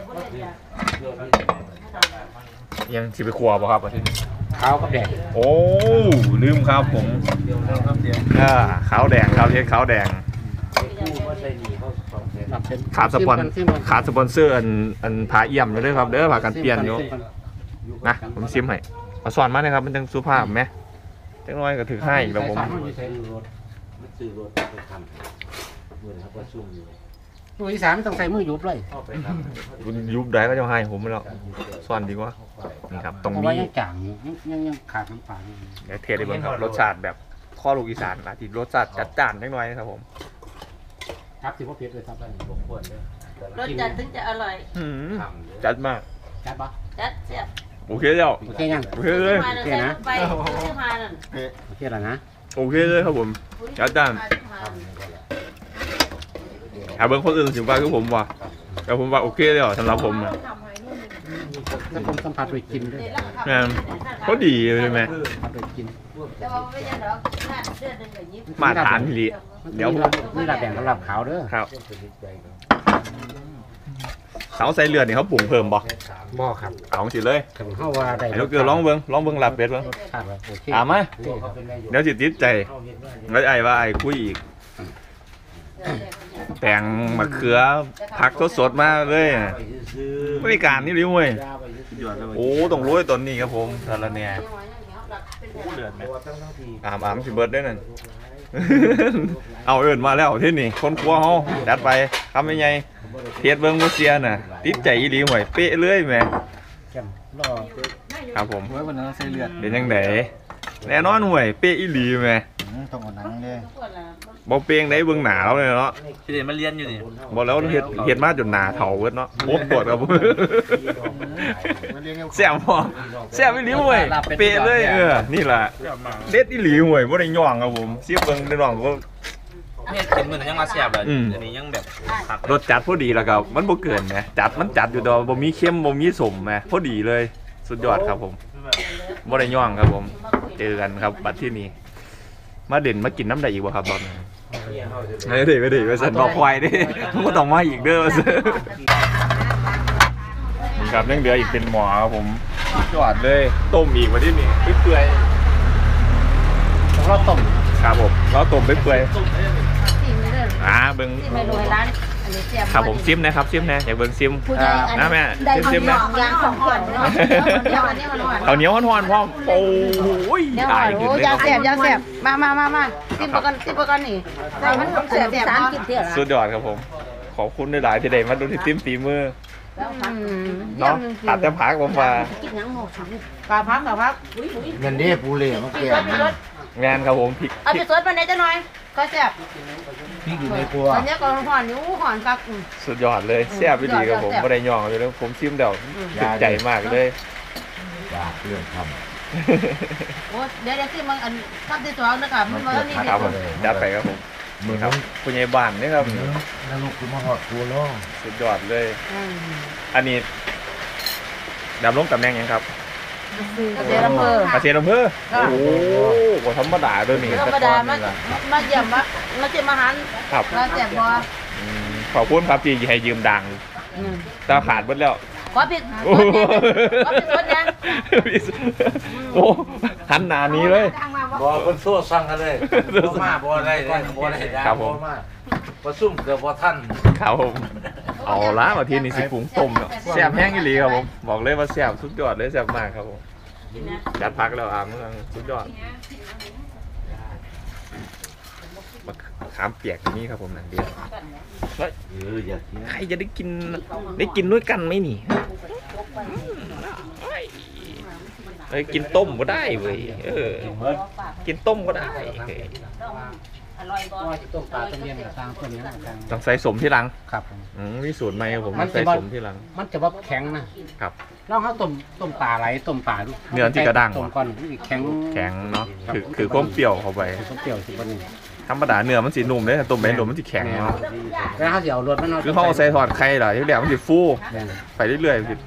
ยังสิไปครัวบ่ครับบัดนี้ขาวกับแดงโอ้ลืมครับผมอ่าขาวแดงครับเฮ็ดขาวแดงคู่ว่าใส่หนีเขาสองเซนครับเป็นขาดสปอนซิมก่ขาดสปอนเซอร์อันอันผาเอี่ยมอยู่ด้วยครับเด้อผากันเปลี่ยนอยู่ซิมก่นะผมซิมให้เอาสอนมานะครับมันจังสุภาพไหมจังน้อยก็ถือให้แล้วผมใส่สามใส่รถมันซื้อรถไปทำเหมือนเขาประชุมอยู่ลูกอีสานไม่ต้องใส่มือยุบเลยเข้าไปทำยุบได้ก็จะให้ผมไปแล้วสอนดีกว่านี่ครับตรงเพราะนี้ว่ายังจางอยู่ยังยังยังขาดน้ำปลาอยู่เดี๋ยวเทได้เบิ่งครับรสชาติแบบข้อลูกอีสานนะที่รสชาติจัดจ้านจังน้อยนะครับผมครับสิบ่เผ็ดเลยครับบกวนเนี่ยรสจัดถึงจะอร่อยหืมทำเลยจัดมากจัดปะจัดแซ่บโอเคแล้วโอเคยังโอเคเลยมาแล้วใส่ลงไปซื้อมานั่นโอเคแล้วนะโอเคเลยครับผมจัดจ้านหาเบิ่งคนอื่นสิว่าคือผมว่าแต่ผมว่าโอเคแล้วสำหรับผมนะถ้าผมสัมผัสด้วยกลินด้วยงานเขาดีเลยไหมสัมผัสด้วยกลินแต่ว่าไม่ใช่ดอกนั่นเสื้อนึงอย่างนี้มาตรฐานพี่ลิเดี๋ยวนี่ลาบนี่ลาบแดงกับลาบขาวเด้อครับเขาใส่เลือดนี่เขาปรุงเพิ่มบ่บ่ครับเอาสิเลยถึงเฮาว่าได้ไอ้ลูกเกลือลองเบิ่งลองเบิ่งลาบเป็ดเบิ่งขาดว่าโอเคถามมาโอเคครับเดี๋ยวสิติดใจแล้วไอ้ว่าไอ้คุยอีกแตงมะเขือผักสดๆมาเลยบริการนี่ริ้วเว้ยโอ้ต้องรู้ไอ้ต้นนี้ครับผมสารแหน่เดือดไหมอามอามสิเบิร์ดได้นั่น เอาเอิญมาแล้วที่นี่คนครัวเฮาจัดไปทำยังไงเทียดเบิ้งมูเซียน่ะติดใจอีหลีห่วยเป๊ะเลยแม่ครับผมเป็นยังไงแน่นอนห่วยเป๊ะอีหลีแม่ต้องเอาหนังเลยบ่เปียงได้เบิ้งหนาแล้วเลยเนาะที่เด็มาเรียนอยู่นี่บอกแล้วเฮ็ดเฮ็ดมาจนหนาเฒ่าเบิดเนาะโอ๊บปวดครับผมแซ่บพอแซ่บอีหลีห่วยเป๊ะเลยเออนี่ล่ะเด็ดอีหลีห่วยบ่ได้ย่องครับผมเสียบเบิ้งได้น้องก็เนี่ยกินมือยังมาแซ่บเลยอันนี้ยังแบบรสจัดพอดีแล้วก็มันบ่เกินนะจัดมันจัดอยู่ดอกบ่มีเค็มบ่มีสมนะพอดีเลยสุดยอดครับผมบ่ได้ย่องครับผมเจอกันครับบัดที่นี่มาเด่นมากินน้ำได้อีกบ่ครับตอนนี้ไม่ได้ไม่ได้ไปสั่นบอกควายดิบ่ต้องมาอีกเด้อนี่ครับยังเหลืออีกเป็นหมอครับผมยอดเลยต้มอีกวันที่นี่เปื่อยเราต้มครับผมเราต้มเปื่อยอ่าเบิ้งครับผมซิมนะครับซิมนะอยากเบิ้งซิมนะแม่ซิมซิมนะเอาเหนียวห่อนๆพ่อโอ้ยตายขึ้นเลยยาแสบยาแสบมามามามาซิมประกันซิมประกันนี่มันแสบแสบสุดยอดครับผมขอบคุณหลายๆที่ได้มาดูที่ซิมตีมือเนาะตัดแต่ผักผมมาปลาพักกับพักเงินนี้ปูเล่มาแก่งานครับผมพริกเอาไปสดมาไหนจะหน่อยก็แซ่บพริกอยู่ในครัวตอนนี้ก็ห่อนนิ้วห่อนกักสุดยอดเลยแซ่บไปดีครับผมไม่ได้ย่องเลยแล้วผมซิมเดาติดใจมากเลยอยากเรื่องทำโอ้เดี๋ยวเดี๋ยวซิมมันอันคำที่สองนะครับมันมันนี่ครับผมจัดไปครับผมมึงครับคุณยายบ้านนี่ครับแล้วลูกคือมาหอดครัวล้อสุดยอดเลยอันนี้ดำลงตำแหน่งยังครับเกษตรอำเภอเกษตรอำเภอโอ้โหธรรมดาด้วยนี่ธรรมดามามาเยี่ยมมามาเยี่ยมอาหารครับมาแจกบัวขอบคุณครับที่ให้ยืมดังตาขาดหมดแล้วขอผิดขอผิดคนยังโอ้หันหน้านี้เลยบ่คนโซ่สั่งกันเลยบ่มาบ่ได้บ่ได้ครับผมบ่ซุ่มเกือบบ่ทันครับผมเอาละมาทีนี้สิปรุงต้มแซ่บแห้งอีหลีครับผมบอกเลยว่าแซ่บสุดยอดเลยแซ่บมากครับผมจัดพักแล้วอ่ะมันสุดยอดมะขามเปียกอย่างนี้ครับผมนั่นเดียวใครจะได้กินได้กินด้วยกันไหมนี่เฮ้ยกินต้มก็ได้เว้ยเออกินต้มก็ได้ต้มปลาต้มเย็นทางต้มนี้ต้องใส่สมที่หลังครับอืมมีสูตรไหมครับผมใส่สมที่หลังมันจะว่าแข็งนะครับแล้วเขาต้มต้มปลาไหลต้มปลาลูกเนื้อที่กระด้างต้มก้อนแข็งแข็งเนาะคือคือความเปรี้ยวเข้าไปความเปรี้ยวสิบวันนี้ธรรมดาเนื้อมันสีนุ่มเลยต้มไปนุ่มมันจะแข็งเนาะแล้วเขาจะเอารสมันคือเขาใส่ทอดไข่เหรอที่เดี๋ยวมันจะฟูไปเรื่อยๆคือ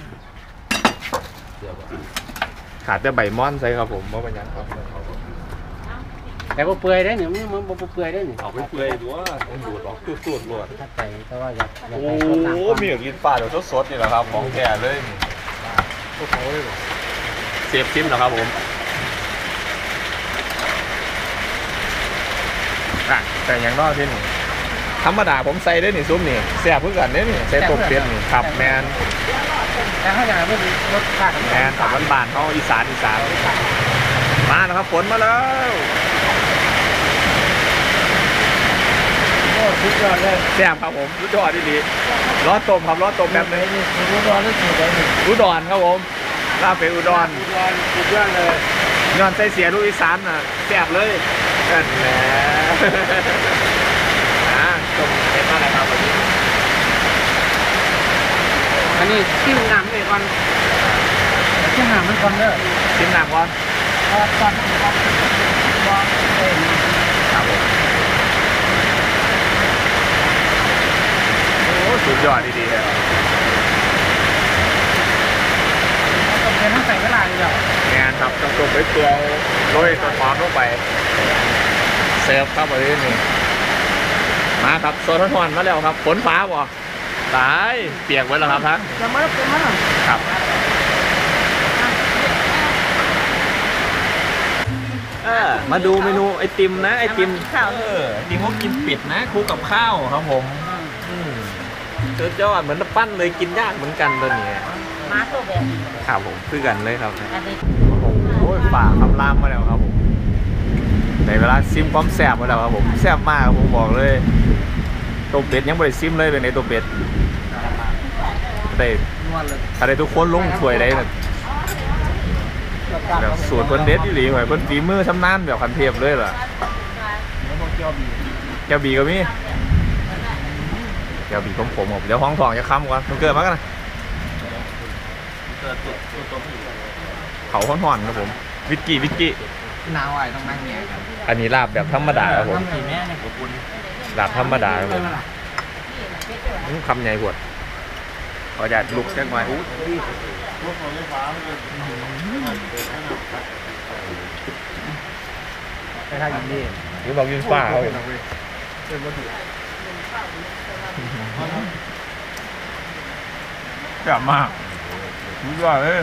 ขาดแต่ใบม่อนใส่ครับผมว่าเป็นยังครับแต่พอเปื่อยได้เนี่ยมันมันเปื่อยได้เนี่ยเอาไปเปื่อยดูว่าต้องดูดออกคือสูตรล้วนถ้าใส่แต่ว่าอยากโอ้มีอย่างกินปลาเดี๋ยวสดๆนี่แหละครับของแก่เลยโอ้โหเซฟซิมนะครับผมอ่ะแต่ยังนอกที่นี่ธรรมดาผมใส่ได้หนิซุ้มนี่แซ่บเพื่อกันได้หนิใส่ต้มเป็ดนี่ขับแมนแต่ถ้าอย่างนี้รสชาติแมนขับบ้านๆเขาอีสานอีสานมาแล้วครับฝนมาแล้วโอ้สุดยอดเลยแซ่บครับผมสุดยอดดีๆร้อนต้มครับร้อนต้มแบบนี้อุดรนี่สุดเลยอุดรครับผมลาบเป็ดอุดรอุดรสุดยอดเลยย้อนใส่เสียลูกอีสานน่ะแซ่บเลยกันแหละอ่าต้มเป็ดมาแล้วครับอันนี้ชิมน้ำไปก่อนชิมน้ำมันก่อนเด้อชิมน้ำก่อนก่อนก่อนก่อนก่อนเองครับผมโอ้สุดยอดดีๆเลยต้มเป็ดต้องใส่เวลาเดียวงานครับต้องต้มไปเปื่อยโรยต้นหอมลงไปเสิร์ฟครับวันนี้นี่มาครับโซนทอนมาแล้วครับฝนฟ้าบ่ตายเปียกไว้แล้วครับท่านจะมาแล้วเป็นมั้งครับเออมาดูเมนูไอติมนะไอติมข้าวเออไอติมเขากินปิดนะคลุกกับข้าวครับผมอืมสุดยอดเหมือนปั้นเลยกินยากเหมือนกันตัวนี้มาตัวแบบครับผมคือกันเลยครับอันนี้โอ้ยฝ่าคำรามมาแล้วครับผมในเวลาซิมความแซ่บมาแล้วครับผมแซ่บมากครับผมบอกเลยตัวเป็ดยังไม่ได้ซิมเลยเป็นในตัวเป็ดได้อะไรทุกคนลงถ้วยได้แบบแบบสูตรคนเด็ดที่หลีหอยคนฝีมือทำนานแบบคันเทพเลยล่ะแก้วบีก็มีแก้วบีผมผมผมเดี๋ยวห้องทองจะค้ำก่อนมันเกิดมากันนะเขาห่อนๆครับผมวิกกี้วิกกี้หนาวไอ้ต้องนั่งเนี่ยครับอันนี้ลาบแบบธรรมดาครับผมทีแม่เนี่ยขอบคุณลาบธรรมดาครับผมอื้อคำใหญ่ปวดขออยากลุกแค่หน่อยอู้รถไฟฟ้าเลยไปทางอินเดียหรือบอกยืนฟ้าเขาแซ่บมากรู้ว่าเลย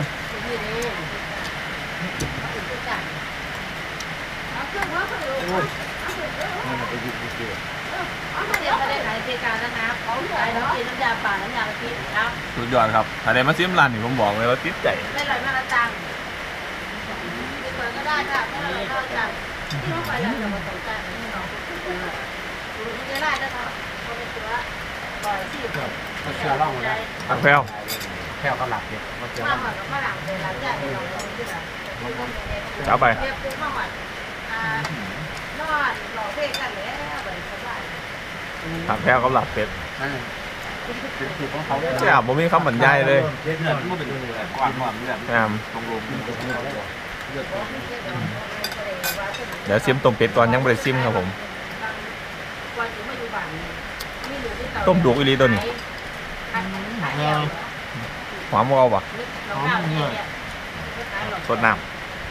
สุดยอดครับถ้าได้มาซิมร้านนี่ผมบอกเลยว่าติดใจไม่ลอยมาละจังไม่ลอยก็ได้ค่ะไม่ลอยก็จังที่เราไปแล้วจะมาสนใจไม่น้องดูที่ได้ได้ครับก็เป็นตัวลอยที่มาเชื่อร่องเลยอักแพลวแค่ก็หลับเนี่ยมาเชื่อมาร่องหมักกับฝรั่งเลยหลังจากที่เราลงที่แบบจะเอาไปเรียกปุ๊บมาหมักอ่านอนหล่อเพ่กันแล้วแบบสบายอักแพลวกับหลับเป็ดเป็นสูตรของเขาเลยแซ่บผมมีคำบรรยายเลยเลือดมันเป็นความความเลือดแซ่บตรงลมเดี๋ยวซิมต้มเป็ดก่อนยังไม่ได้ซิมครับผม ต้มดุกอีหลีตัวนี้หอมเอาปะสดน้ำ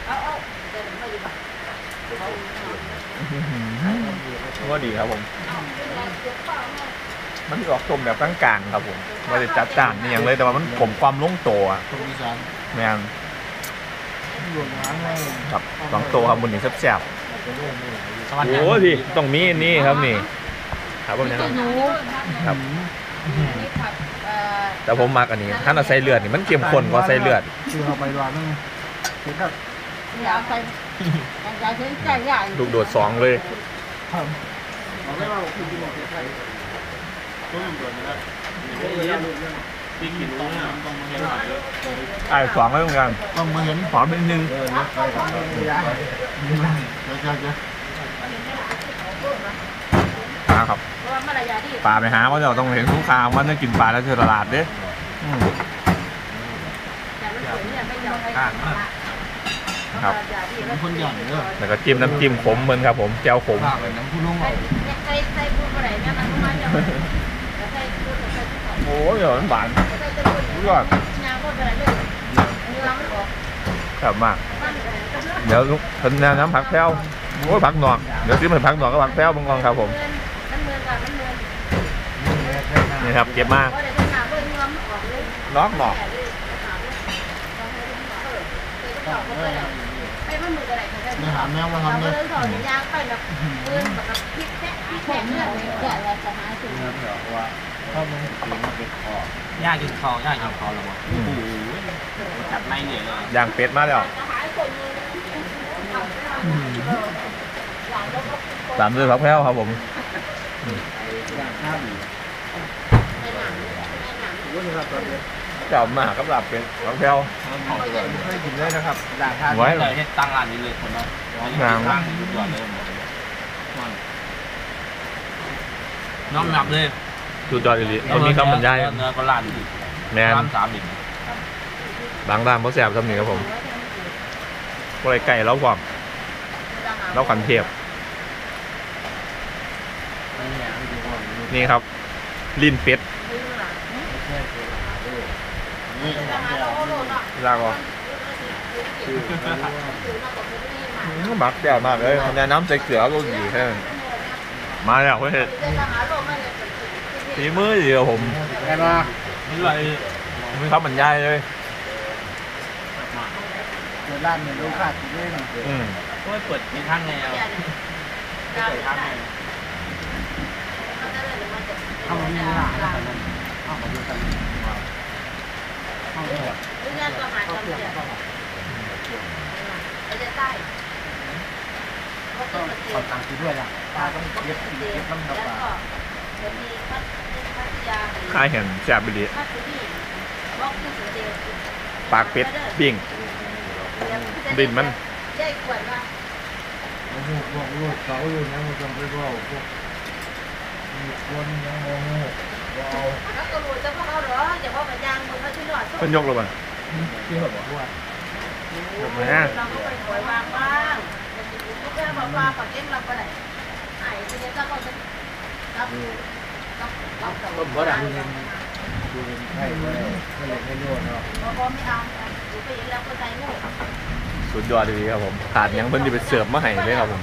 ก็ดีครับผม มันออกต้มแบบกลางๆครับผมไม่ได้จัดจ้านนี่อย่างเลยแต่ว่ามันผมความลงตัวอะตรงอีสานแม่งรวมร้านเลยครับสองตัวครับบนนี้แซ่บๆโอ้พี่ต้องมีอันนี่ครับนี่ครับผมนะครับครับแต่ผมมักอันนี้ถ้าเราใส่เลือดนี่มันเข้มข้นกว่าใส่เลือดคือเอาไปร้านนึงคือครับอยากไปอยากเห็นใจใหญ่ลูกโดดสองเลยเอาไม่ว่าคุณกินหมดไทยต้มเดือดนะที่กินต้องต้องมาเห็นหน่อยไอ้สองเลยเหมือนกันต้องมาเห็นหอมนิดนึงเออนะไปครับเดี๋ยวเดี๋ยวเดี๋ยวปลาครับเพราะว่ามารยาที่ปลาไปหาว่าเราต้องเห็นทุกคราวมันต้องกินปลาแล้วเจอตลาดเด้อืมแต่มันสวยเนี่ยไม่ยอมให้ครับคนใหญ่เนอะแล้วก็จิ้มน้ำจิ้มขมเหมือนครับผมแจ่วขมฝากเลยน้ำผู้ลุงใส่เอาใส่ใส่ปูอะไรแม่มันก็มาเดี๋ยวใส่ปูใส่ปูโอ้ยเดี๋ยวมันหวานใส่ตะกุยยางก็อะไรเลยเนื้อมันออกแบบมากมันเดี๋ยวทนน้ำผักแพ้วโอ้ยผักหนอกเดี๋ยวซื้อมาผักหนอกก็ผักแพ้วบางกองครับผมมันเมือนกันมันเมือนนี่ครับเก็บมาเพราะเดี๋ยวหนาเพื่อนเนื้อมันออกเลยนอกหนอกไปมันมืออะไรกันเนื้อหาแมวมาเราทำก็เลยเลยสอนยางไปแบบเมือนแบบพริกแค่พริกแค่เนื้อเลยแกะอะไรจะหาสิ่งเนื้อเผื่อว่าถ้ามันกินมันเป็นคอยากกินคอยากกินคอแล้วมั้งโอ้โหจัดไม่เหนื่อยเลยย่างเป็ดมาแล้วตามด้วยผักแพ้วครับผมเจ้ามากกับลาบเป็ดผักแพ้วให้กินได้นะครับด่างทานไว้เลยให้ตั้งร้านนี้เลยคนเนาะตั้งยุดยอดเลยน้องหนับเลยสุดยอดเลยเอานี้คำบรรยายเนื้อก็ร้านอีกแมนร้านสามอีกบางร้านเขาแซ่บทำนี่ครับผมก็เลยไก่แล้วความแล้วขันเทียบนี่ครับลิ้นเป็ดลากออกบักแจ่วมากเลยมันจะน้ำใส่เกลือก็ดีแค่มาแล้วเพื่อนฝีมือเดียวผมแค่ว่านี่เลยมีคำบรรยายเลยเกิดร้านเนี่ยลูกค้ากินเล่นอืมก็เปิดมีทั้งไงเอาดาวเปิดได้ทั้งไงมันจะเลยมันจะเข้ามาที่ร้านแล้วกันนั้นเข้ามาดูกันเข้าไปแบบเรื่องก็หาเข้าจำเพื่อนเสียเข้ามาเราจะใต้ก็ต้ต้ออง งขอตังค์ด้วยล่ะป้าต้องเย็บเสียเย็บแล้วน้ำดำก็ปลาจะมีพัทพัทยาค่ายเห็นแซ่บไปดีพัทยาบอกที่สุดเดียวปากเป็ดปิ้งดินมันได้ขวดว่าลูกพวกลูกเขาอยู่นะมันต้องไปบอกพวกมีคนยังโมโหว่าเอาแล้วก็รู้จะพวกเขาหรออย่าพวกมันยางมือเขาชิ้นหน่อยเพิ่นยกแล้วบ่ที่แบบว่าเราก็ไปปล่อยวางบ้างลูกแม่บอกว่าปากเอ็มเราไปไหนไอ้ทีนี้เราก็จะรับรับรับกับต้มบะดังดูเป็นไข้ไว้ก็เลยไม่รู้เนาะพอไม่เอาดูไปแล้วก็ใจงูสุดยอดดีครับผมขาดหยังเพิ่นสิไปเสิร์ฟมาให้เลยครับผม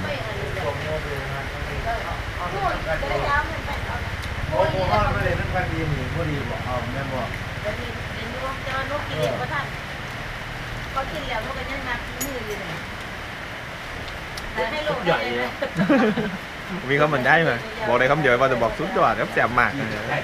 โอ้โหไม่ได้นั่งกันดีหนิพอดีบอกเอาแม่บอกจะมีเป็นลูกจะลูกกินเองก็ท่านเขากินแล้วเขาก็ยังนับมืออยู่เลยแต่ให้ลูกได้เลยมีคำบรรยายไหมบอกได้คำเดียวว่าจะบอกสุดยอดครับแซ่บมาก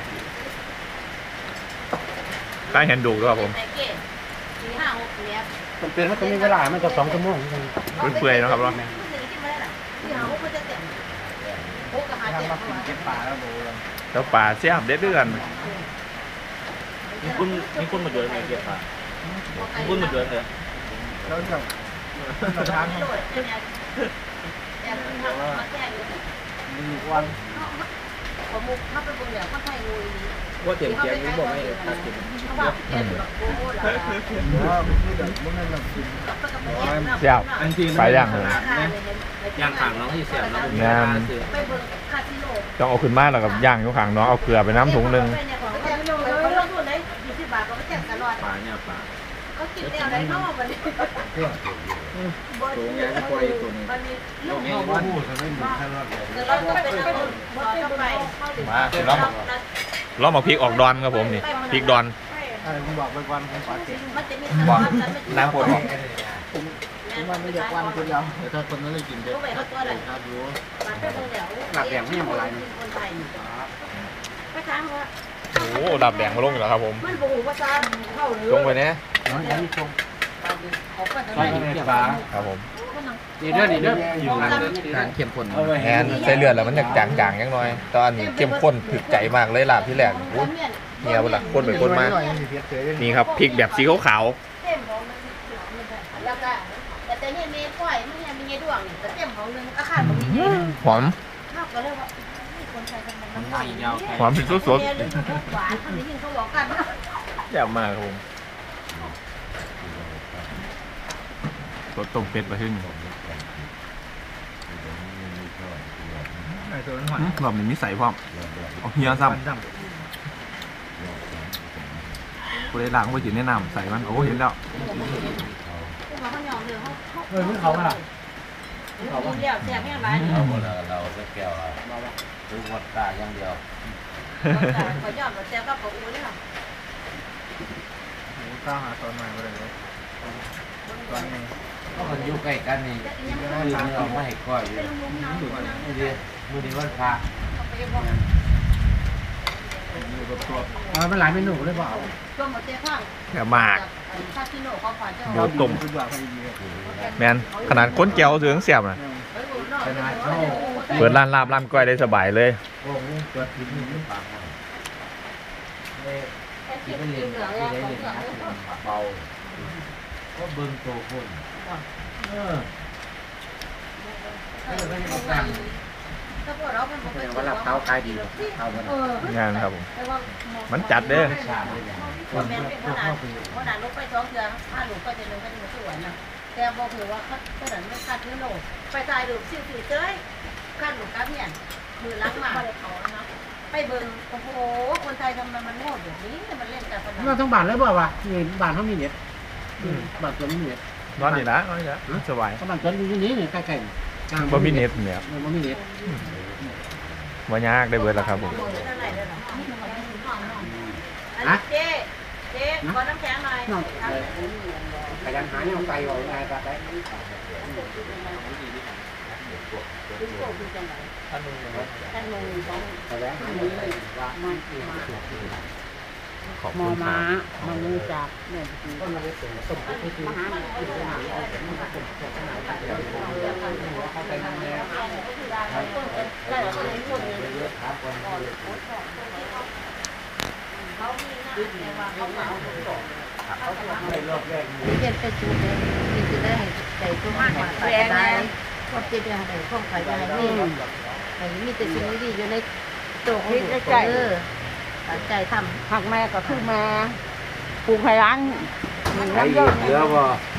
ค่ายเห็นดูด้วยครับผมสี่ห้าหกเมตรมันเป็นมันจะมีเวลามันก็สองชั่วโมงเปื่อยๆนะครับเนาะสี่ห้าหกมันจะเต็มหกกับหาทางเจ็ดมากินเก็บปลาแล้วโบราณแล้วปลาแซ่บเด็ดด้วยกันมีคุณมีคุณมาเยอะไหมเกียร์ป่ะมีคุณมาเยอะเลยแล้วจะมาทานโดดเนี่ยแต่มันทำมาแก้อยู่มีวันผมมุกถ้าเป็นคนเดียวก็ใช่งูอีว่าเตรียมเกียร์นี่บอกไม่ตัดกินเขาบอกเอ็นแบบโบ้เหรอว่าไม่ได้ไม่ได้เรากินแซ่บไปย่างเลยย่างขางน้องที่เสียบน้องงามไปเบิ่งคาสิโนต้องเอาขึ้นมาแล้วกับย่างอยู่ข้างเนาะเอาเกลือไปน้ำถุงหนึงเขาลงทุนได้ยี่สิบบาทเขาไม่แจกตลอดปลาเนี่ยปลาเขากินแนวไหนนอกมันนี่สูงยังกว่าอีกตัวนึงมันมีลูกเขาว่าพูดจะไม่มีแค่รอดเลยเดี๋ยวเราก็เป็นคนบอสเข้าไปมาเรามาเรามาพริกออกดอนครับผมนี่พริกดอนใช่ผมบอกไปวันผมปาเก็บมันจะมีสารนั้นน้ำปวดออกมันไม่อยากวันคนเดียวแต่ถ้าคนนั้นได้กินเด็ดเขาไปเขาตัวอะไรครับรู้มันเป็นคนเดียวคนไทยไปถามว่าโอ้ดับแดงมาลงอยู่แล้วครับผมมันบูภาษาเข้าหรือลงไปเนี่ยน้องยังมีตรงเขาก็จะใช่ไม่เกี่ยวปลาครับผมดีเด้อดีเด้ออยู่ร้านเข้มข้นแทนใส่เลือดแล้วมันจะจางๆยังน้อยตอนนี้เข้มข้นถึกใจมากเลยลาบที่แรกโอ้ยเฮียบุญละข้นไปข้นมานี่ครับพริกแบบสีขาวเต็มของมันแล้วก็แต่แต่เนี่ยเมย์ก้อยมันเนี่ยมีเงี้ยดวงแต่เต็มของนึงอาคารของนี้ๆหอมข้าวก็เลยว่าคนไทยทำไมมันง่ายยาวหอมพริกสดหวานคนนี้ยิงเขาบอกกันๆแซ่บมากครับผมรสต้มเป็ดมาขึ้นไอ้ตัวนั้นหอยรอบนี้มีใส่พร้อมเอาเฮียซ้ำกูได้ล้างไปถึงแนะนำใส่มันโอ้เห็นแล้วเขาเขาหยองเดือเขาเออมึงเขาอ่ะเขาเลี้ยวเสียบแม่ร้านเราเราเราจะแก้วดูวัดตาอย่างเดียวเขาหยอดเสียบก็ปอูนี่ค่ะหมูก้าวหาตอนใหม่มาเลยตอนนี้ก็มันอยู่ใกล้กันนี่คือเราไม่ให้ก้อยอยู่เป็นลุงน้ำอยู่นะมือดีมือดีวันพระอยู่กับตัวอ๋อมันหลายเมนูเลยเปล่าตัวหมดเตี้ยข้างแซ่บมากคาสิโนเขาผ่านเจ้าหมูต้มสุดยอดพอดีเลยแมนขนาดก้นแก้วเสืองเสียบนะเปิดร้านลาบร้านก้อยได้สบายเลยโอ้โหตัวทิ้งนี่ปากที่ไม่เรียนที่ได้เรียนเบาก็เบิ่งโตคนเออไม่ได้ตั้งถ้าพวกเราเป็นปกติว่ารับเท้าขายดีเท้ามันงานครับผม มันจัดเด้อชาเลยเนี่ยคนแม่เป็นขนาดขนาดลูกไปสองเดือนห้าลูกก็จะนึงก็จะมาสวยนะแต่บอกถือว่าเขาขนาดไม่คาดเนื้อโลกไปตายดูสิวสิวเจ้ยคาดหลูกกระเพียนมือล้างมาไปเบิ่งโอ้โหคนไทยทำไมมันโง่แบบนี้มันเล่นการพนันเราต้องบานแล้วเปล่าวะนี่บานเขามีเน็ตบานตัวมีเน็ตนอนดีนะนอนดีนะสบายก็บานตัวอยู่ที่นี้นี่ใกล้ๆบ่มีเน็ตเนี่ยบ่มีเน็ตบ่ยากได้เบิดแล้วครับผมอันนี้เจ๊เจ๊ขอน้ำแข็งหน่อยขยันหาเนี่ยไก่ออกไงก็ได้ท่านลงสองแต่แล้วหาเนี่ยไก่ว่าไม่ขอบมคุอณคม้ารับมามือจากเนี่ยก็มาได้ส่งส่งไปที่มหาวิทยาลัยเขาไปนั่งแล้วเยอะครับคนไม่รอบแรกเรียนไปจุดเลยกินจะได้ใจตัวมากกว่าไปได้ก็จะได้ให้ข้องไปได้นี่ไอ้มีแต่สิ่งดีอยู่ในตัวของลูกใจเออตั้งใจทำหักแม่ก็คือแม่ปลูกให้ร้านใครเหลือบ่